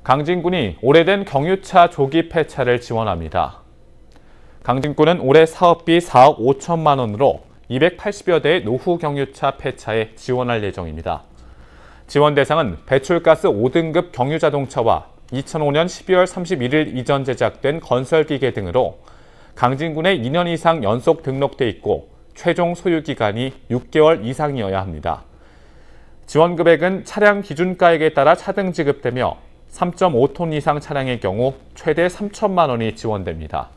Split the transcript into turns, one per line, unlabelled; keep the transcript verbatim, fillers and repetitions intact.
강진군이 오래된 경유차 조기 폐차를 지원합니다. 강진군은 올해 사업비 사억 오천만 원으로 이백팔십여 대의 노후 경유차 폐차에 지원할 예정입니다. 지원 대상은 배출가스 오 등급 경유자동차와 이천오 년 십이월 삼십일일 이전 제작된 건설기계 등으로 강진군에 이 년 이상 연속 등록돼 있고 최종 소유 기간이 육 개월 이상이어야 합니다. 지원 금액은 차량 기준가액에 따라 차등 지급되며 삼 점 오 톤 이상 차량의 경우 최대 삼천만 원이 지원됩니다.